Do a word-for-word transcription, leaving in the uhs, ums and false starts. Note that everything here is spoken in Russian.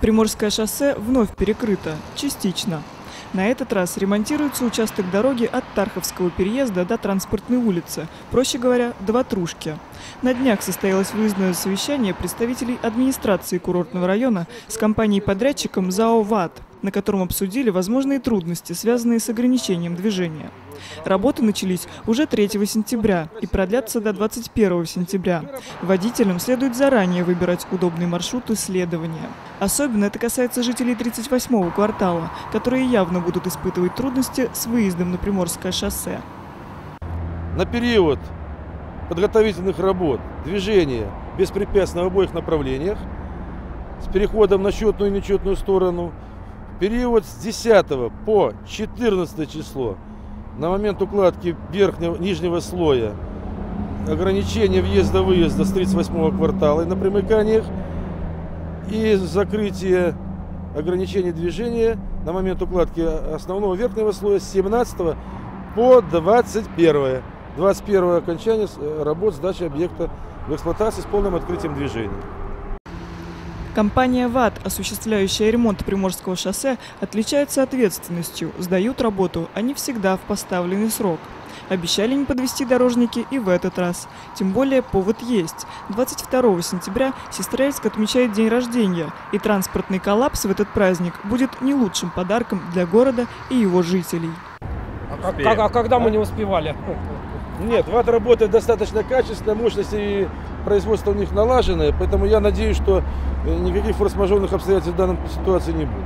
Приморское шоссе вновь перекрыто, частично. На этот раз ремонтируется участок дороги от Тарховского переезда до Транспортной улицы, проще говоря, до Ватрушки. На днях состоялось выездное совещание представителей администрации курортного района с компанией-подрядчиком ЗАО «ВАТ», на котором обсудили возможные трудности, связанные с ограничением движения. Работы начались уже третьего сентября и продлятся до двадцать первого сентября. Водителям следует заранее выбирать удобный маршрут исследования. Особенно это касается жителей тридцать восьмого квартала, которые явно будут испытывать трудности с выездом на Приморское шоссе. На период подготовительных работ движение беспрепятственно в обоих направлениях с переходом на четную и нечетную сторону. Период с десятого по четырнадцатое число на момент укладки верхнего нижнего слоя ограничение въезда-выезда с тридцать восьмого квартала и на примыканиях и закрытие ограничений движения на момент укладки основного верхнего слоя с семнадцатого по двадцать первое. двадцать первое окончание работ сдачи объекта в эксплуатацию с полным открытием движения. Компания «ВАТ», осуществляющая ремонт Приморского шоссе, отличается ответственностью. Сдают работу они всегда в поставленный срок. Обещали не подвести дорожники и в этот раз. Тем более повод есть. двадцать второго сентября Сестрорецк отмечает день рождения, и транспортный коллапс в этот праздник будет не лучшим подарком для города и его жителей. А, как, а когда мы не успевали? Нет, ВАТ работает достаточно качественно, мощности и производство у них налаженное, поэтому я надеюсь, что никаких форс-мажорных обстоятельств в данной ситуации не будет.